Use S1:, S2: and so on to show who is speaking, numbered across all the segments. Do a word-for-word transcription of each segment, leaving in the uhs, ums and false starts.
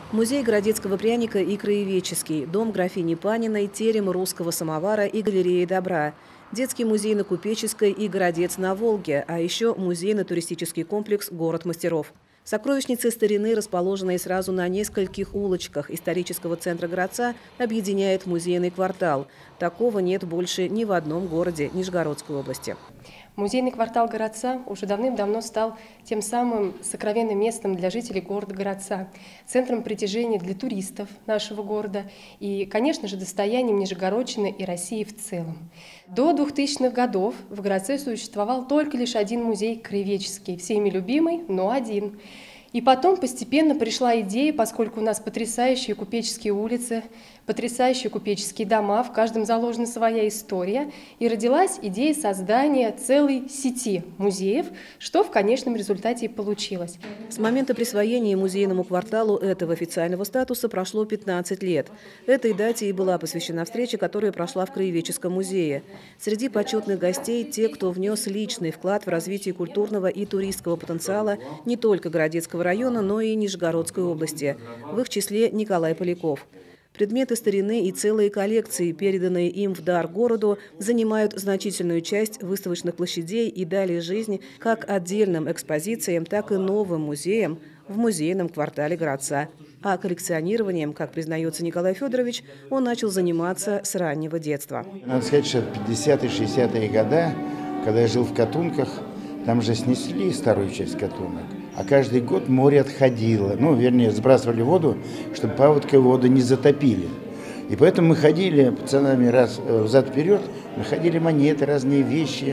S1: Музей городецкого пряника и краеведческий, дом графини Паниной, терем русского самовара и галерея добра, детский музей на Купеческой и городец на Волге, а еще музейно-туристический комплекс «Город мастеров». Сокровищницы старины, расположенные сразу на нескольких улочках исторического центра городца, объединяет музейный квартал. Такого нет больше ни в одном городе Нижегородской области.
S2: Музейный квартал городца уже давным-давно стал тем самым сокровенным местом для жителей города-городца, центром притяжения для туристов нашего города и, конечно же, достоянием Нижегородчины и России в целом. До двухтысячных годов в городце существовал только лишь один музей краеведческий, всеми любимый, но один. И потом постепенно пришла идея, поскольку у нас потрясающие купеческие улицы, потрясающие купеческие дома, в каждом заложена своя история, и родилась идея создания целой сети музеев, что в конечном результате и получилось.
S1: С момента присвоения музейному кварталу этого официального статуса прошло пятнадцать лет. Этой дате и была посвящена встреча, которая прошла в Краеведческом музее. Среди почетных гостей те, кто внес личный вклад в развитие культурного и туристского потенциала не только Городецкого района, но и Нижегородской области. В их числе Николай Поляков. Предметы старины и целые коллекции, переданные им в дар городу, занимают значительную часть выставочных площадей и дали жизнь как отдельным экспозициям, так и новым музеям в музейном квартале городца. А коллекционированием, как признается Николай Федорович, он начал заниматься с раннего детства.
S3: Надо сказать, что в пятидесятые-шестидесятые годы, когда я жил в Катунках, там же снесли старую часть Катунок. А каждый год море отходило, ну, вернее, сбрасывали воду, чтобы паводковую воду не затопили. И поэтому мы ходили пацанами раз взад-вперед, находили монеты, разные вещи.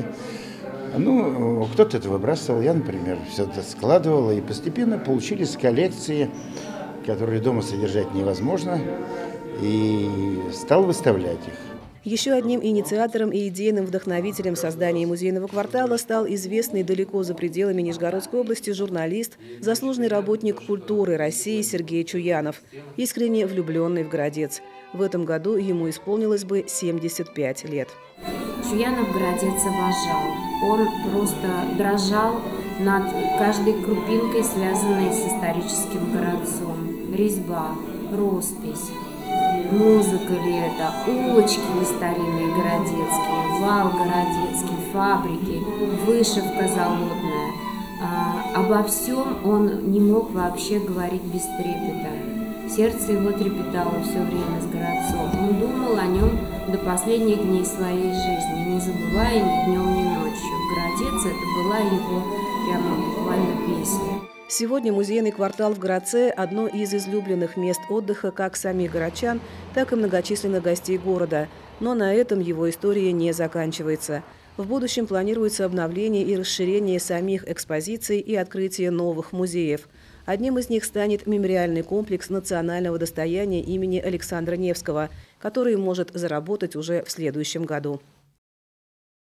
S3: Ну, кто-то это выбрасывал, я, например, все это складывал, и постепенно получились коллекции, которые дома содержать невозможно, и стал выставлять их.
S1: Еще одним инициатором и идейным вдохновителем создания музейного квартала стал известный далеко за пределами Нижегородской области журналист, заслуженный работник культуры России Сергей Чуянов, искренне влюбленный в Городец. В этом году ему исполнилось бы семьдесят пять лет.
S4: Чуянов Городец обожал. Он просто дрожал над каждой крупинкой, связанной с историческим городцом. Резьба, роспись. Музыка ли это, улочки ли старинные городецкие, вал городецкий, фабрики, вышивка залудная. А, обо всем он не мог вообще говорить без трепета. Сердце его трепетало все время с городцом. Он думал о нем до последних дней своей жизни, не забывая ни днем, ни ночью. Городец — это была его прямо буквально песня.
S1: Сегодня музейный квартал в городце – одно из излюбленных мест отдыха как самих городчан, так и многочисленных гостей города. Но на этом его история не заканчивается. В будущем планируется обновление и расширение самих экспозиций и открытие новых музеев. Одним из них станет мемориальный комплекс национального достояния имени Александра Невского, который может заработать уже в следующем году.